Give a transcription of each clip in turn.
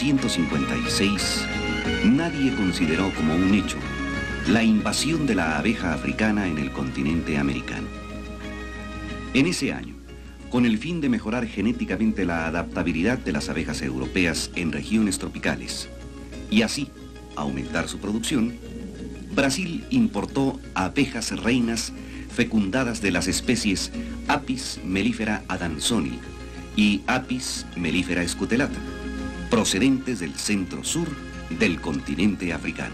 1956, nadie consideró como un hecho la invasión de la abeja africana en el continente americano. En ese año, con el fin de mejorar genéticamente la adaptabilidad de las abejas europeas en regiones tropicales y así aumentar su producción, Brasil importó abejas reinas fecundadas de las especies Apis mellifera adansoni y Apis mellifera scutellata, procedentes del centro-sur del continente africano.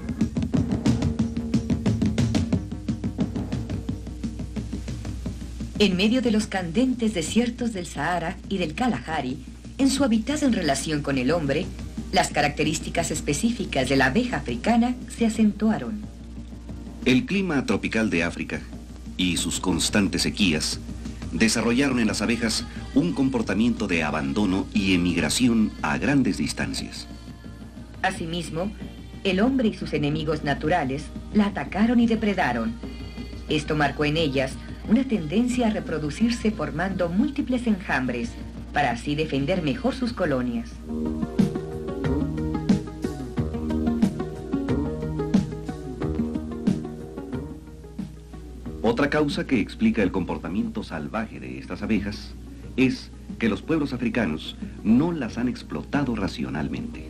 En medio de los candentes desiertos del Sahara y del Kalahari, en su hábitat en relación con el hombre, las características específicas de la abeja africana se acentuaron. El clima tropical de África y sus constantes sequías desarrollaron en las abejas un comportamiento de abandono y emigración a grandes distancias. Asimismo, el hombre y sus enemigos naturales la atacaron y depredaron. Esto marcó en ellas una tendencia a reproducirse formando múltiples enjambres para así defender mejor sus colonias. Otra causa que explica el comportamiento salvaje de estas abejas es que los pueblos africanos no las han explotado racionalmente.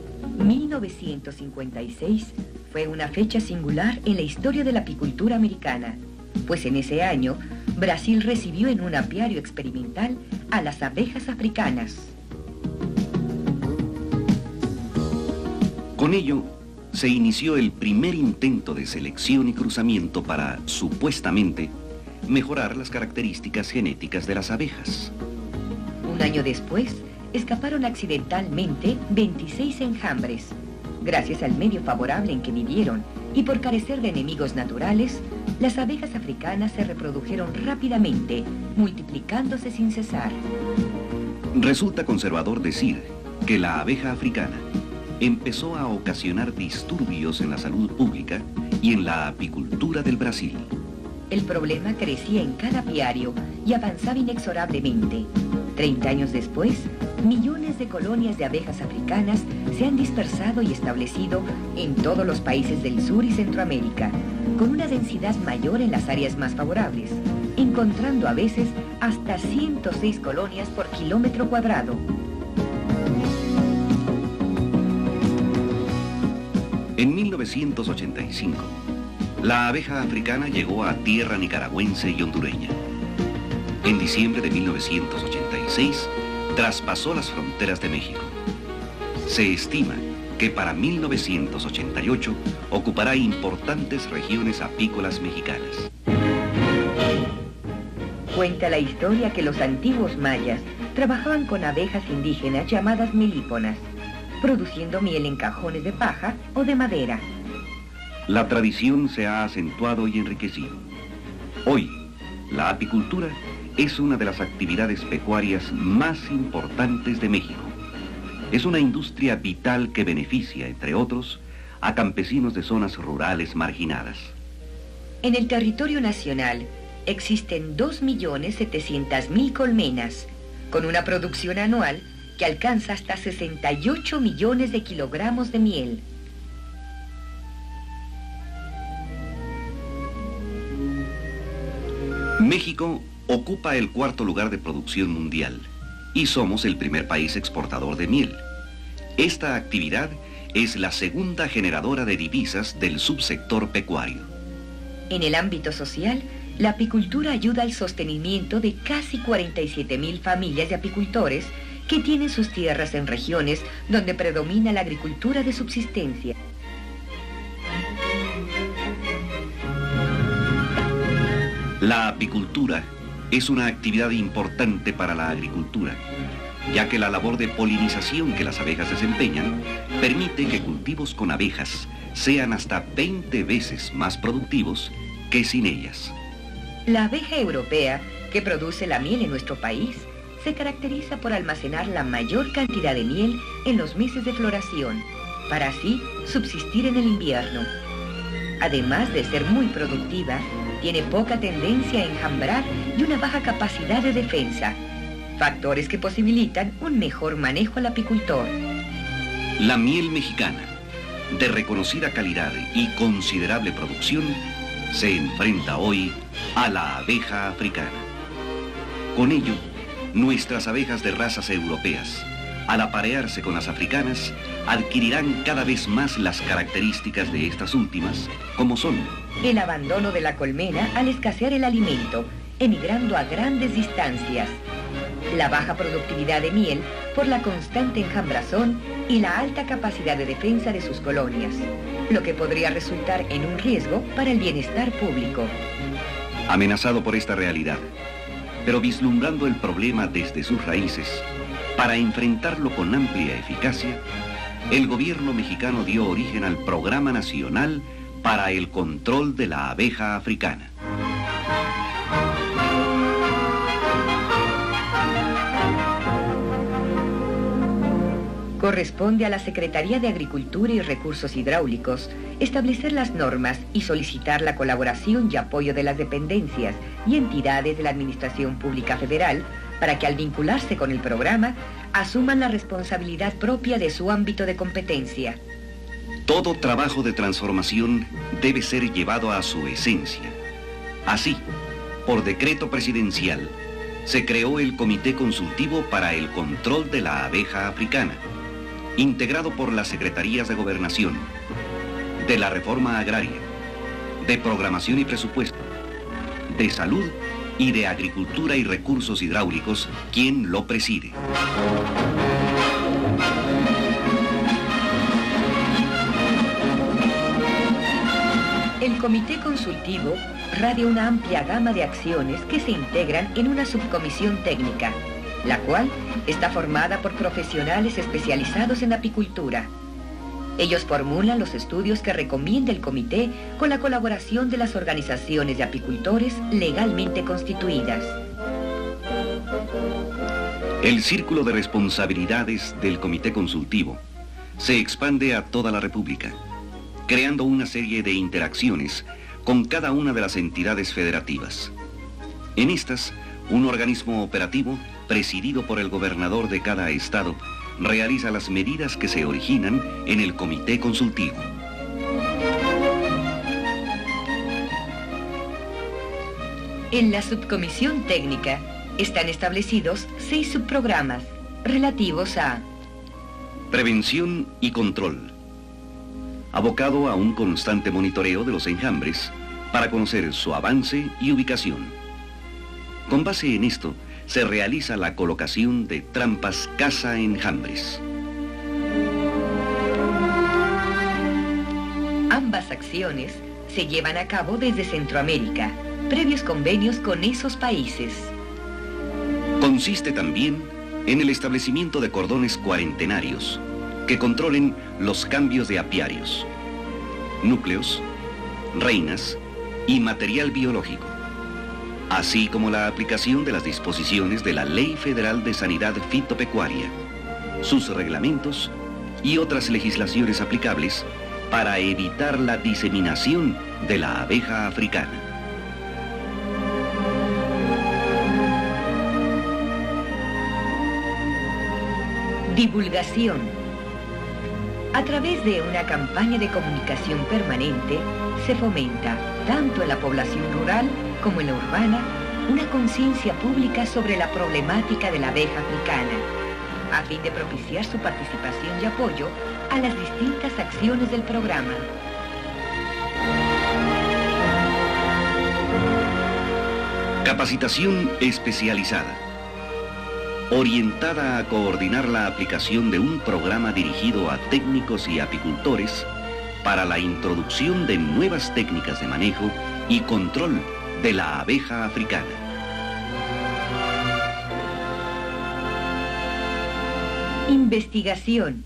1956 fue una fecha singular en la historia de la apicultura americana, pues en ese año Brasil recibió en un apiario experimental a las abejas africanas. Con ello, se inició el primer intento de selección y cruzamiento para, supuestamente, mejorar las características genéticas de las abejas. Un año después, escaparon accidentalmente 26 enjambres. Gracias al medio favorable en que vivieron y por carecer de enemigos naturales, las abejas africanas se reprodujeron rápidamente, multiplicándose sin cesar. Resulta conservador decir que la abeja africana empezó a ocasionar disturbios en la salud pública y en la apicultura del Brasil. El problema crecía en cada apiario y avanzaba inexorablemente. 30 años después, millones de colonias de abejas africanas se han dispersado y establecido en todos los países del Sur y Centroamérica, con una densidad mayor en las áreas más favorables, encontrando a veces hasta 106 colonias por kilómetro cuadrado. En 1985, la abeja africana llegó a tierra nicaragüense y hondureña. En diciembre de 1986, traspasó las fronteras de México. Se estima que para 1988 ocupará importantes regiones apícolas mexicanas. Cuenta la historia que los antiguos mayas trabajaban con abejas indígenas llamadas melíponas, produciendo miel en cajones de paja o de madera. La tradición se ha acentuado y enriquecido. Hoy, la apicultura es una de las actividades pecuarias más importantes de México. Es una industria vital que beneficia, entre otros, a campesinos de zonas rurales marginadas. En el territorio nacional existen 2.700.000 colmenas, con una producción anual que alcanza hasta 68 millones de kilogramos de miel. México ocupa el cuarto lugar de producción mundial y somos el primer país exportador de miel. Esta actividad es la segunda generadora de divisas del subsector pecuario. En el ámbito social, la apicultura ayuda al sostenimiento de casi 47.000 familias de apicultores que tienen sus tierras en regiones donde predomina la agricultura de subsistencia. La apicultura es una actividad importante para la agricultura, ya que la labor de polinización que las abejas desempeñan permite que cultivos con abejas sean hasta 20 veces más productivos que sin ellas. La abeja europea, que produce la miel en nuestro país, se caracteriza por almacenar la mayor cantidad de miel en los meses de floración, para así subsistir en el invierno. Además de ser muy productiva, tiene poca tendencia a enjambrar y una baja capacidad de defensa, factores que posibilitan un mejor manejo al apicultor. La miel mexicana, de reconocida calidad y considerable producción, se enfrenta hoy a la abeja africana. Con ello, nuestras abejas de razas europeas, al aparearse con las africanas, adquirirán cada vez más las características de estas últimas, como son el abandono de la colmena al escasear el alimento, emigrando a grandes distancias, la baja productividad de miel por la constante enjambrazón y la alta capacidad de defensa de sus colonias, lo que podría resultar en un riesgo para el bienestar público. Amenazado por esta realidad, pero vislumbrando el problema desde sus raíces, para enfrentarlo con amplia eficacia, el gobierno mexicano dio origen al Programa Nacional para el Control de la Abeja Africana. Corresponde a la Secretaría de Agricultura y Recursos Hidráulicos establecer las normas y solicitar la colaboración y apoyo de las dependencias y entidades de la Administración Pública Federal para que al vincularse con el programa asuman la responsabilidad propia de su ámbito de competencia. Todo trabajo de transformación debe ser llevado a su esencia. Así, por decreto presidencial, se creó el Comité Consultivo para el Control de la Abeja Africana, integrado por las Secretarías de Gobernación, de la Reforma Agraria, de Programación y Presupuesto, de Salud y de Agricultura y Recursos Hidráulicos, quien lo preside. El Comité Consultivo radia una amplia gama de acciones que se integran en una subcomisión técnica, la cual está formada por profesionales especializados en apicultura. Ellos formulan los estudios que recomienda el comité con la colaboración de las organizaciones de apicultores legalmente constituidas. El círculo de responsabilidades del Comité Consultivo se expande a toda la República, creando una serie de interacciones con cada una de las entidades federativas. En estas, un organismo operativo, presidido por el gobernador de cada estado, realiza las medidas que se originan en el Comité Consultivo. En la subcomisión técnica están establecidos 6 subprogramas relativos a prevención y control, abocado a un constante monitoreo de los enjambres para conocer su avance y ubicación. Con base en esto, se realiza la colocación de trampas caza-enjambres. Ambas acciones se llevan a cabo desde Centroamérica, previos convenios con esos países. Consiste también en el establecimiento de cordones cuarentenarios que controlen los cambios de apiarios, núcleos, reinas y material biológico, así como la aplicación de las disposiciones de la Ley Federal de Sanidad Fitopecuaria, sus reglamentos y otras legislaciones aplicables para evitar la diseminación de la abeja africana. Divulgación. A través de una campaña de comunicación permanente, se fomenta, tanto en la población rural como en la urbana, una conciencia pública sobre la problemática de la abeja africana, a fin de propiciar su participación y apoyo a las distintas acciones del programa. Capacitación especializada, orientada a coordinar la aplicación de un programa dirigido a técnicos y apicultores para la introducción de nuevas técnicas de manejo y control de la abeja africana. Investigación.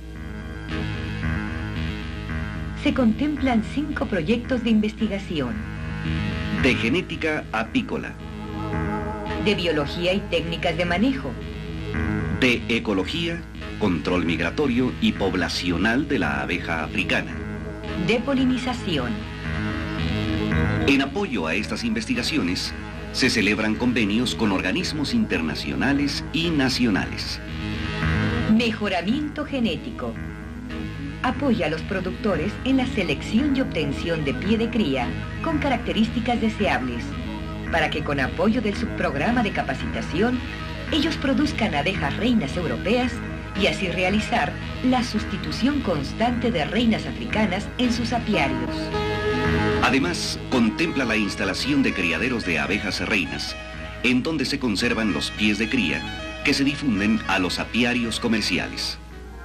Se contemplan 5 proyectos de investigación. De genética apícola. De biología y técnicas de manejo. De ecología, control migratorio y poblacional de la abeja africana. De polinización. En apoyo a estas investigaciones, se celebran convenios con organismos internacionales y nacionales. Mejoramiento genético. apoya a los productores en la selección y obtención de pie de cría con características deseables, para que con apoyo del subprograma de capacitación, ellos produzcan abejas reinas europeas y así realizar la sustitución constante de reinas africanas en sus apiarios. Además, contempla la instalación de criaderos de abejas reinas, en donde se conservan los pies de cría que se difunden a los apiarios comerciales.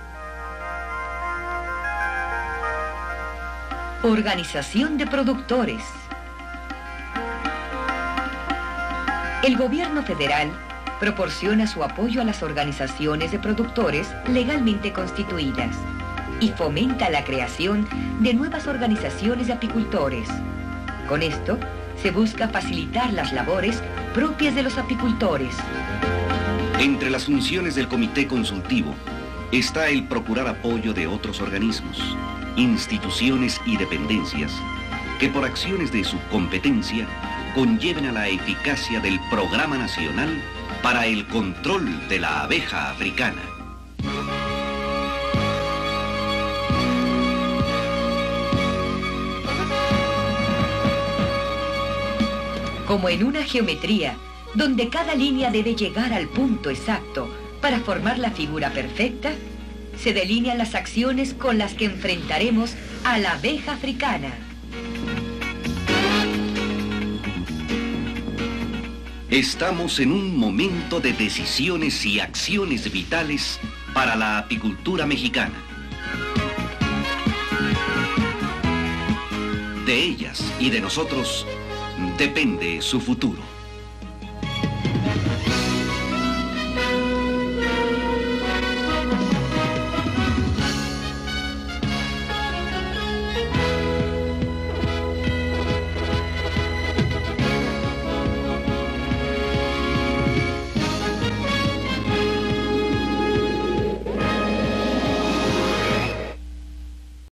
Organización de productores. El gobierno federal proporciona su apoyo a las organizaciones de productores legalmente constituidas y fomenta la creación de nuevas organizaciones de apicultores. Con esto, se busca facilitar las labores propias de los apicultores. Entre las funciones del Comité Consultivo está el procurar apoyo de otros organismos, instituciones y dependencias que por acciones de su competencia conlleven a la eficacia del Programa Nacional para el control de la abeja africana. Como en una geometría, donde cada línea debe llegar al punto exacto para formar la figura perfecta, se delinean las acciones con las que enfrentaremos a la abeja africana. Estamos en un momento de decisiones y acciones vitales para la apicultura mexicana. De ellas y de nosotros depende su futuro.